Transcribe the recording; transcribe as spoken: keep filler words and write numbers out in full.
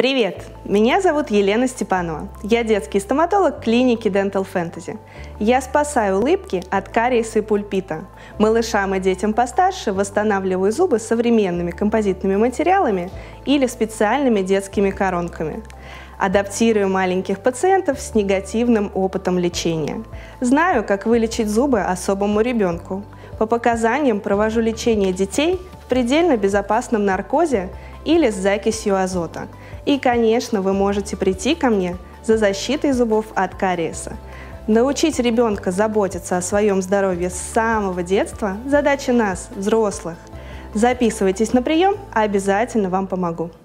Привет! Меня зовут Елена Степанова. Я детский стоматолог клиники Dental Fantasy. Я спасаю улыбки от кариеса и пульпита. Малышам и детям постарше восстанавливаю зубы современными композитными материалами или специальными детскими коронками. Адаптирую маленьких пациентов с негативным опытом лечения. Знаю, как вылечить зубы особому ребенку. По показаниям провожу лечение детей в предельно безопасном наркозе или с закисью азота. И, конечно, вы можете прийти ко мне за защитой зубов от кариеса. Научить ребенка заботиться о своем здоровье с самого детства – задача нас, взрослых. Записывайтесь на прием, обязательно вам помогу.